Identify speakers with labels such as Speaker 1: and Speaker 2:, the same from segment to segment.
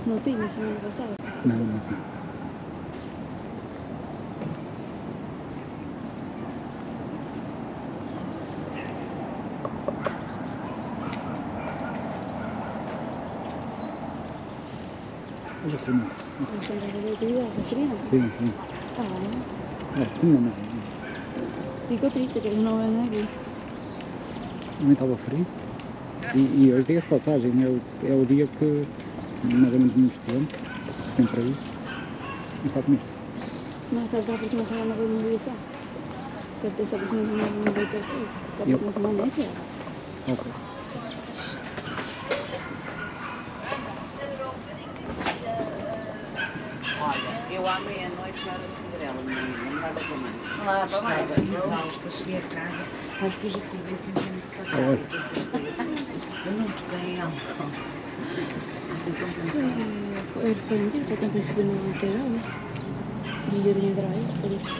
Speaker 1: Não tinha semana passada?
Speaker 2: Não, não tinha. Olha como.
Speaker 1: Mas tem que fazer atividade para criança?
Speaker 2: Sim, sim. Como não?
Speaker 1: Ficou triste, que eles não vendem aqui.
Speaker 2: Também estava frio. E hoje, diga-se de passagem, é o dia que mais ou menos menos tempo, se tem para isso. Mas está comigo.
Speaker 1: Mas está a próxima semana vamos vir cá. Certeza a próxima semana vamos ver outra coisa. A próxima semana é que é.
Speaker 2: Ok.
Speaker 3: Olha, eu à meia-noite já era Cinderela, não dava para mais. Não dava para mais. Estava exausta, cheguei a casa, sabes que eu já acordei sentindo que sacada. Eu pensei assim, eu não peguei álcool. Estou compensando.
Speaker 1: Porque em princípio não vai ter água. E eu tinha trabalho, por isso.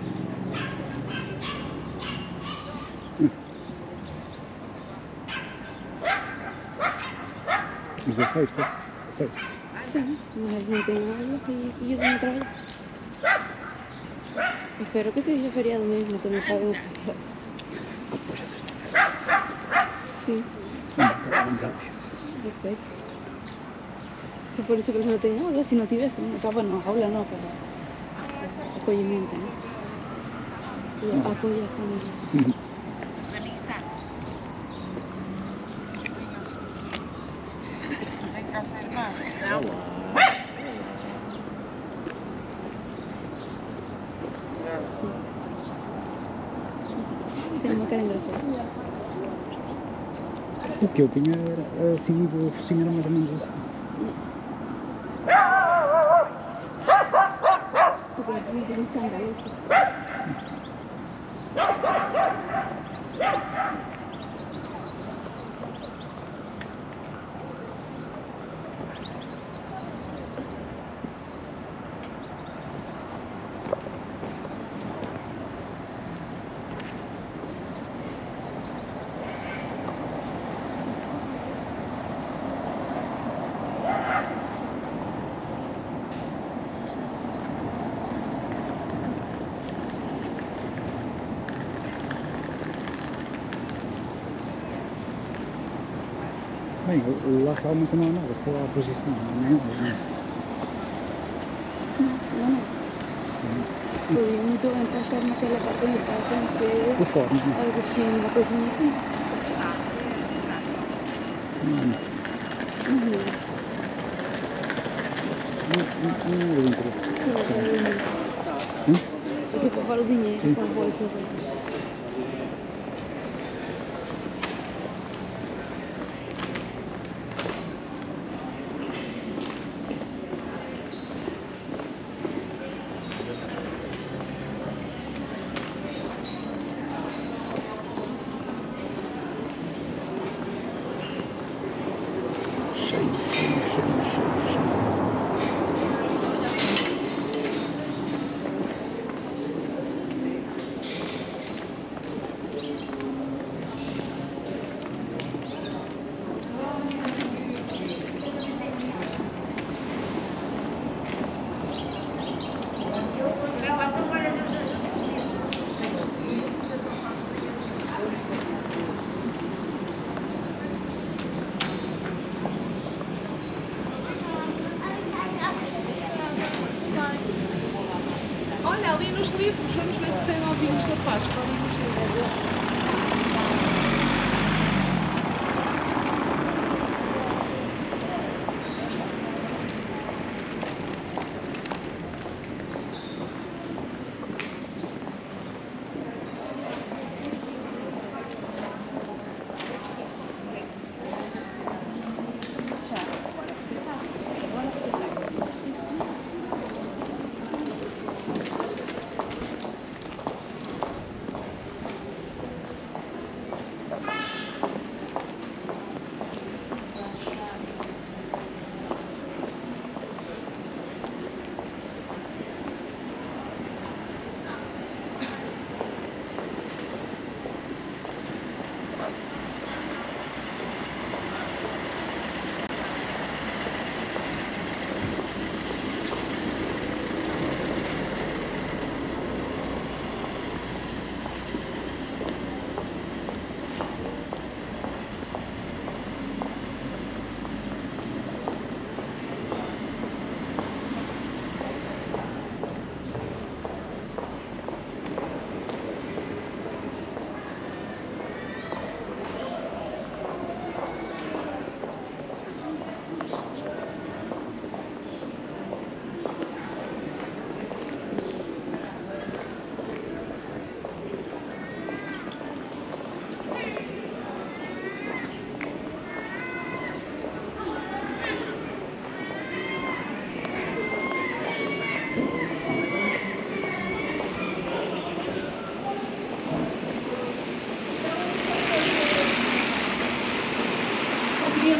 Speaker 2: Os 16, foi? 16.
Speaker 1: Sim, mas não tem água e eu tenho trabalho. Espero que seja feriado mesmo, que me pague o feriado.
Speaker 2: Pois é sexta-feira.
Speaker 1: Sim.
Speaker 2: Não, estava a lembrar disso.
Speaker 1: Ok. É por isso que eles não têm aula, se não tivessem. O sea, bueno, aula no, pero acolhimento, ¿no? Apoyo a família. Tem uma cara engraçada.
Speaker 2: O que eu tinha era assim, do focinho era mais ou menos assim.
Speaker 1: Porque é simples escandaloso.
Speaker 2: Bem, lá realmente não há nada, só há a posição, não é nada.
Speaker 1: Não.
Speaker 2: Sim.
Speaker 1: Podia muito bem passar naquela parte onde fazem
Speaker 2: O fórum, não é?
Speaker 1: algo assim, uma coisinha assim.
Speaker 2: Não é do interesse.
Speaker 1: Porque poupar o dinheiro
Speaker 2: Sim.
Speaker 1: com o bolso.
Speaker 2: Cheio.
Speaker 4: Olha, ali nos livros, vamos ver se tem ovinhos da Páscoa ali nos livros.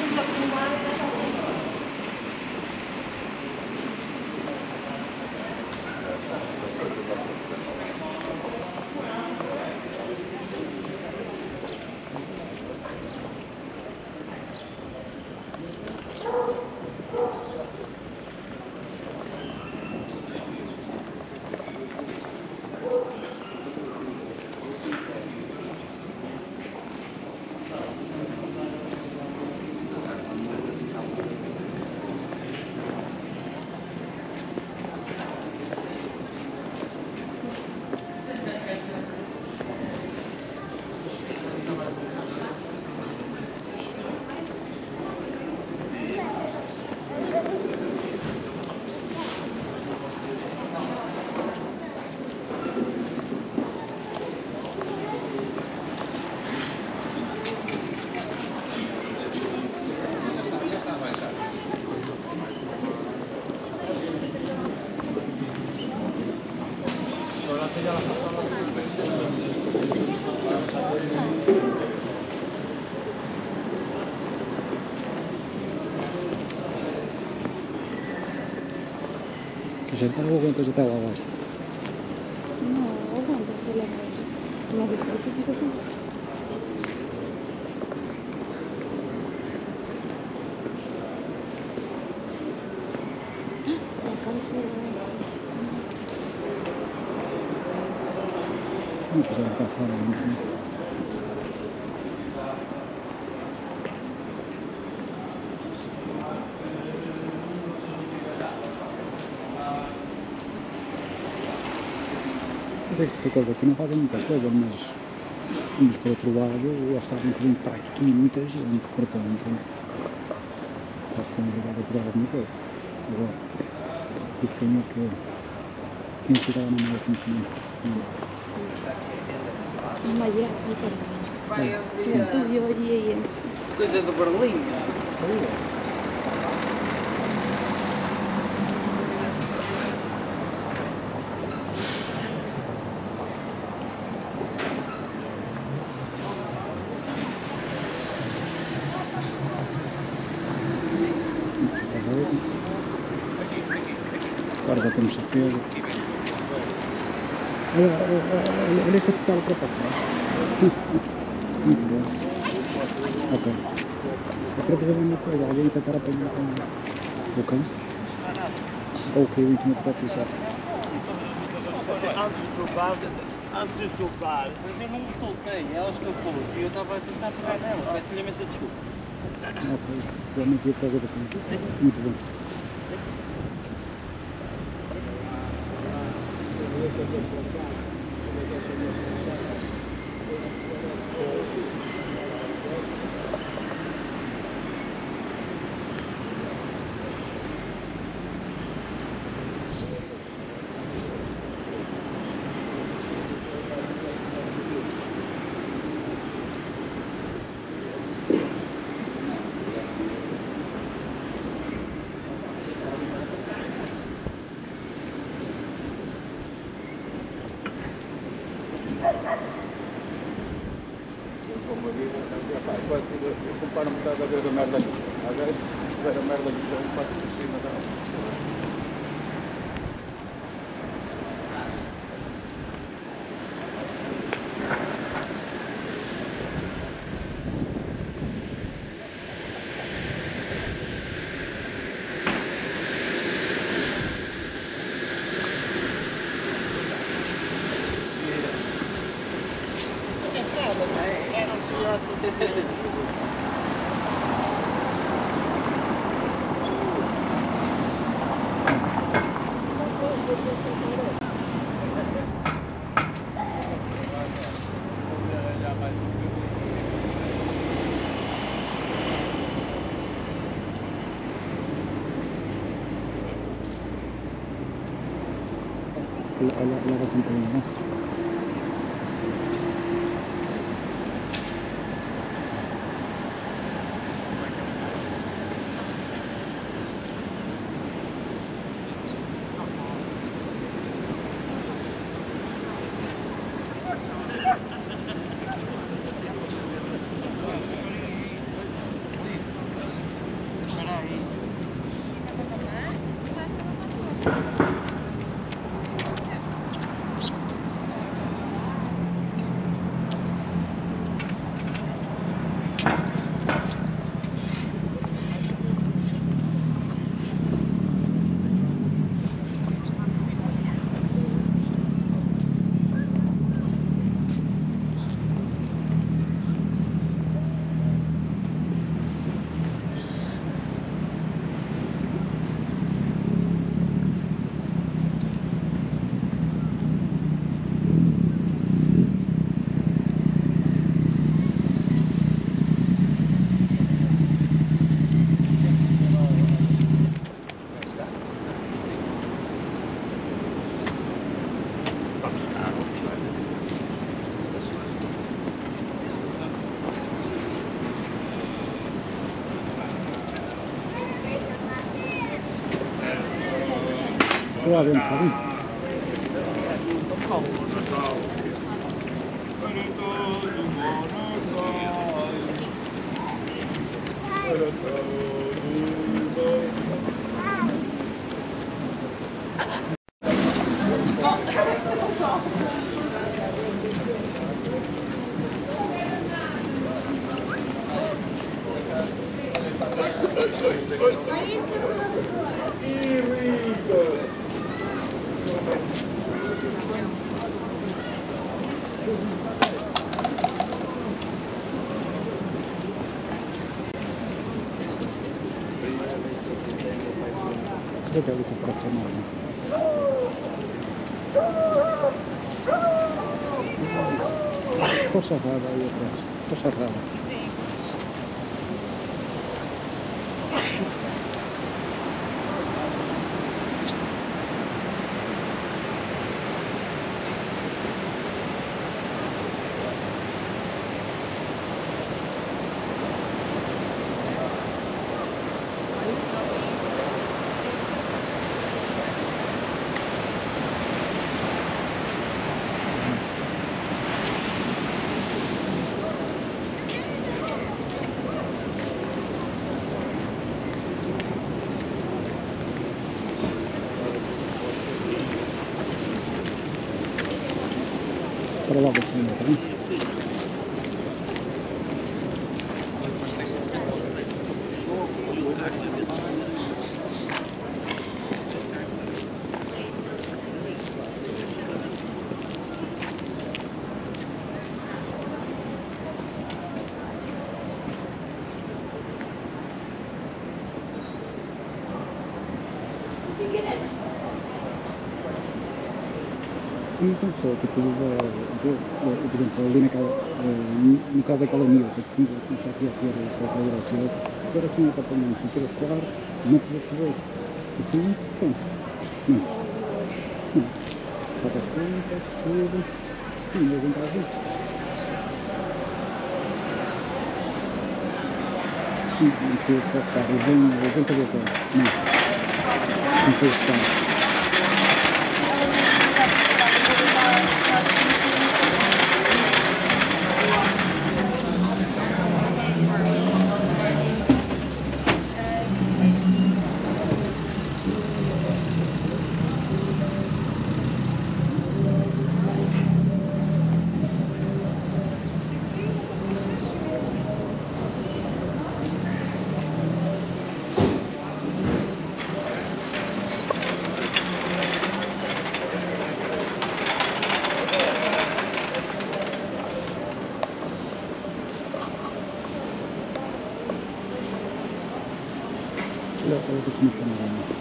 Speaker 2: A gente não aguenta até lá abaixo.
Speaker 1: Não, aguanta até lá abaixo. Mas depois você fica assim.
Speaker 2: Não puseram cá fora ainda, né? Eu sei que eles aqui não fazem muita coisa, mas por outro lado, eles sabem que vem para aqui muita gente, portanto, quase estão obrigados a fazer alguma coisa. Agora, tipo, quem fica lá no meio do fim de semana?
Speaker 1: Uma guerra de coração. Sim, tu e oriente.
Speaker 3: Coisa do Berlim.
Speaker 2: Vamos passar agora. Agora já temos certeza. Olha esta total para passar. Muito bom. Ok. Outra vez a mesma coisa, alguém tentar apanhar com o cão. Ou caiu em cima do próprio chão.
Speaker 5: Antes de soltar, mas eu não me soltei, ela escapou e eu estava a tentar pegar nela, peço-lhe imensa desculpa.
Speaker 2: Ok, realmente ia fazer do cão. Muito bom.
Speaker 6: Eu comparo metade a ver a merda no chão. Agora, se tiver a merda no chão, passo por cima dela. Leva-se um bocadinho mais.
Speaker 2: Lá dentro, está bem? Vê que ali foi para chamar, né? Só charrada aí atrás, só charrada. Para logo assim, tá bem? Uma pessoa, tipo, por exemplo, ali naquela, no caso daquela miúda, que não fazia ser o aquilo, era assim um apartamento, com 3 quartos, metes os outros dois, assim, pronto, não, toca as contas, tudo, mas não está a ver. Não precisa se preocupar, eles vêm fazer só, não precisa se preocupar. Eu costumo chamar, né?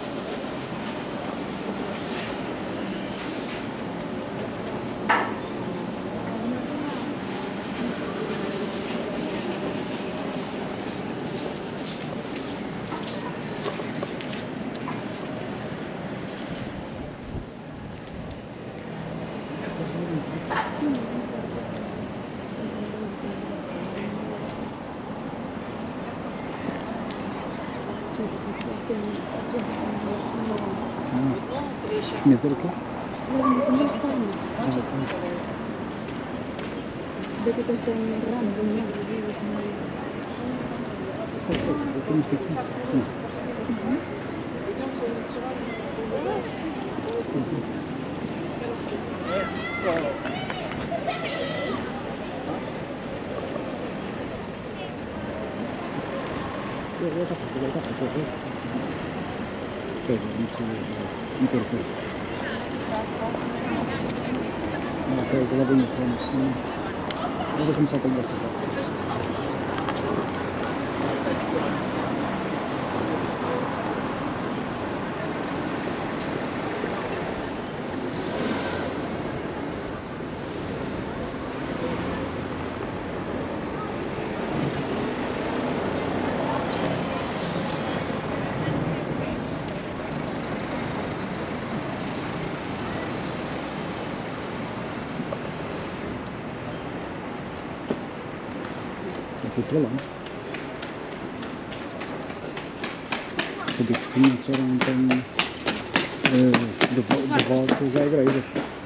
Speaker 2: Mas era o quê?
Speaker 1: Levem assim das palmas.
Speaker 2: Ok.
Speaker 1: Vê que tem um ramo, não
Speaker 2: Eu tenho isto aqui. Ou seja, não precisa meter coisa. Não, ok, vou lá bem no fundo. Deixa-me só pegar esta parte. Tudo para lá. Sabia que os clientes eram então devotos à igreja.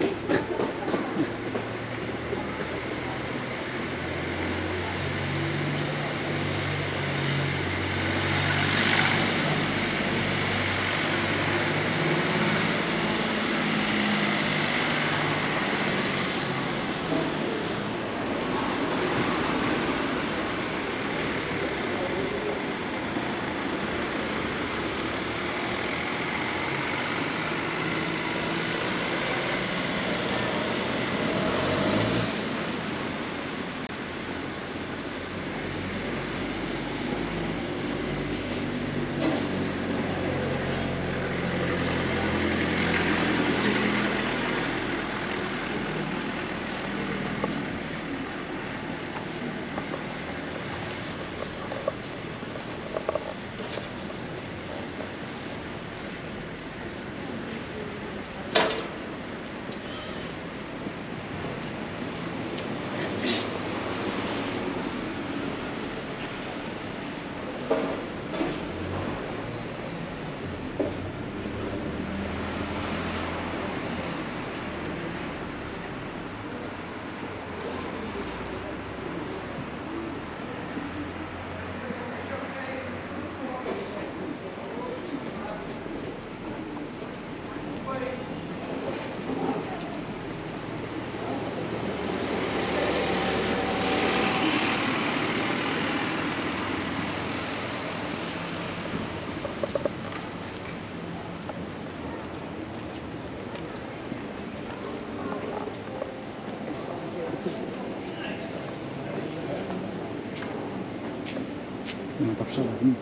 Speaker 2: Não está fechado aqui.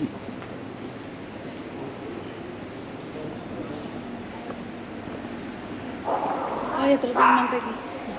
Speaker 1: Ay, otro diamante aquí.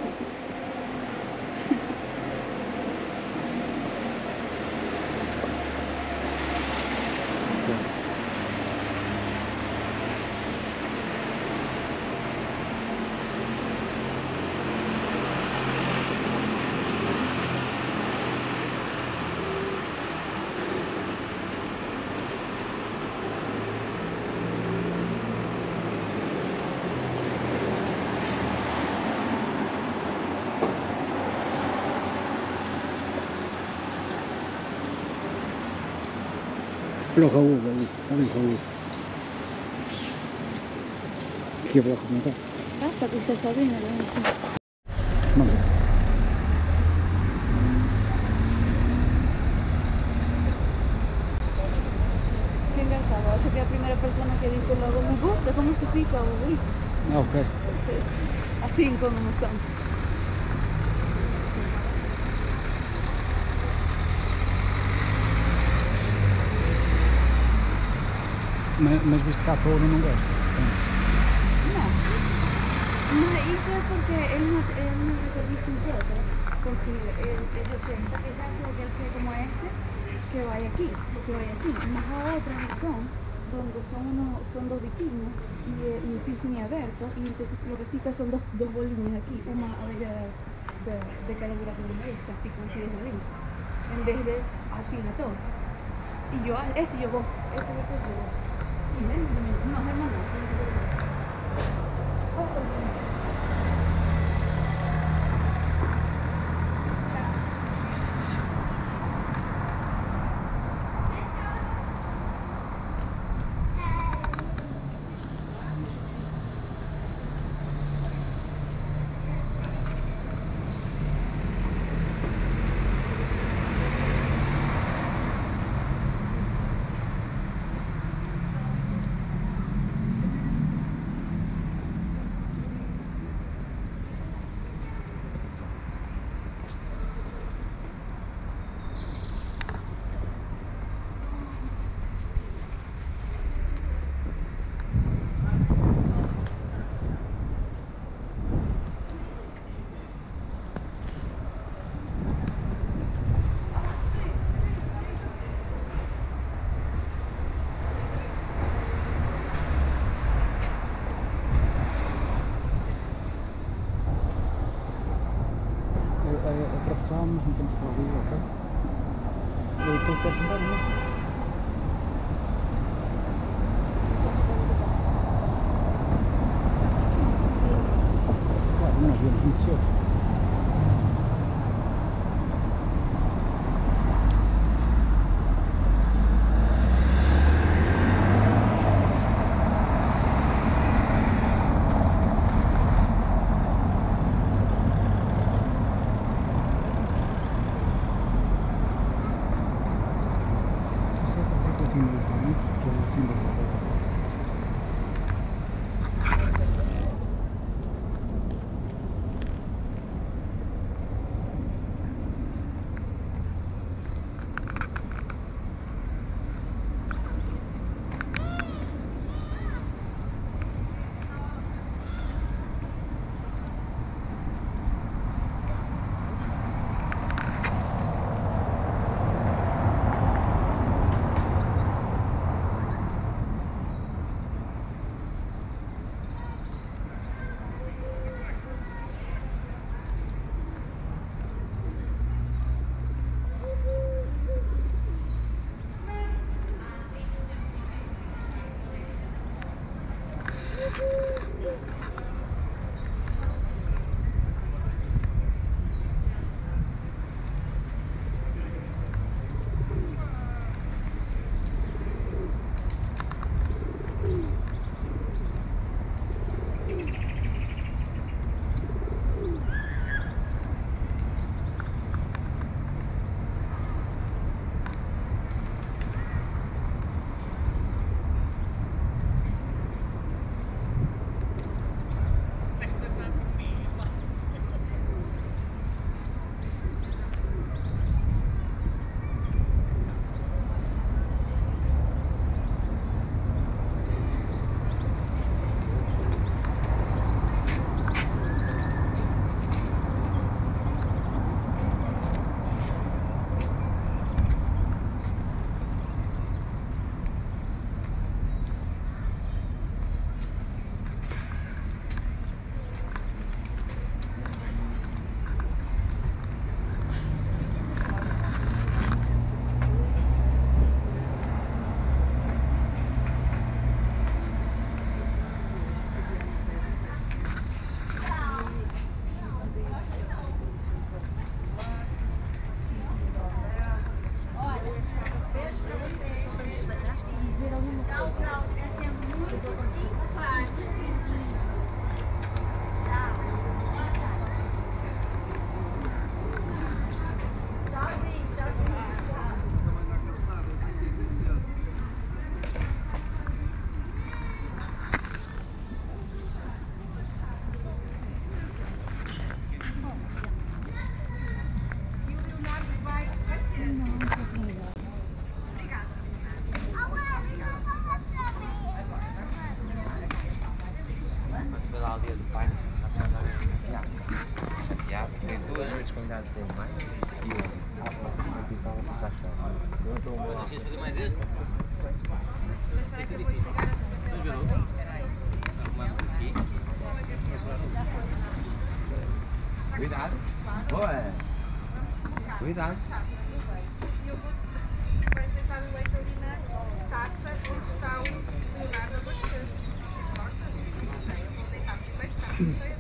Speaker 2: Olha o Raul ali, está ali o Raul. Que é bloco, não está?
Speaker 1: Ah, está aquí esa Sabrina también.
Speaker 2: Manda.
Speaker 1: Qué engraçado, acho que é a primeira persona que dice logo me gusta como que fica, güey.
Speaker 2: Ah, ok.
Speaker 1: Assim como emoção.
Speaker 2: Mas visto cá todo não gosta.
Speaker 1: Não. Mas isso é porque ele não te visto nosotros. Porque ellos sienten que ya creo que él quiere como este, que vaya aquí, que vaya así. Mas a otra son donde son dos biquinis y el piercing es abierto y entonces lo que fica son dos bolines aquí, una a ella de caradura con una esa, así como si de bolín, en vez de al fin a todo. Y yo, ese yo voy, ese yo voy. Y ven, no, hermano,
Speaker 2: mas não temos para ali, ok? Eu estou a sentar muito. Claro, nós viemos muito cedo.
Speaker 7: Cuidado. Boa. Cuidado.
Speaker 8: Eu vou vais tentar o leite ali na taça onde está o Leonardo a bater. Eu vou deitar o leite,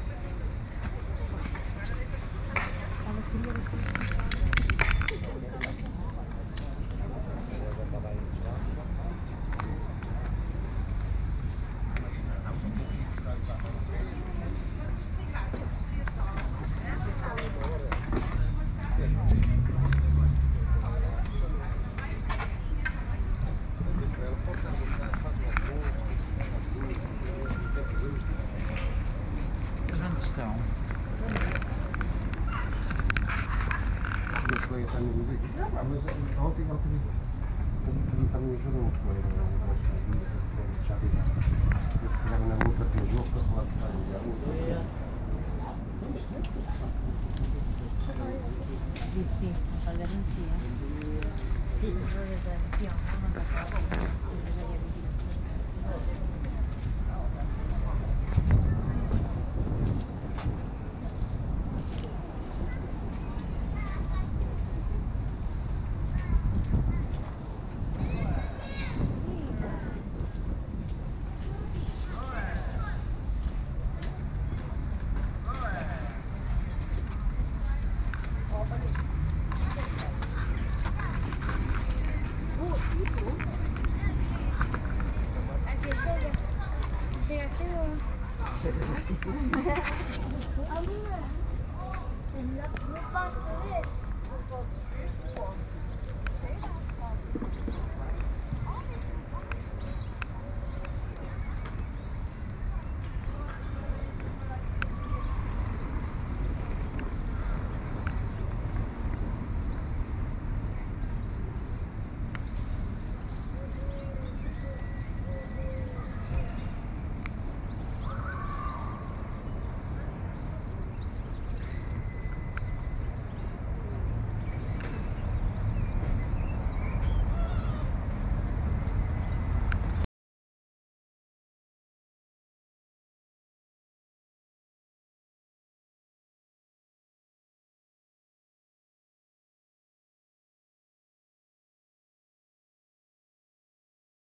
Speaker 8: Não faço isso. Não podes ver.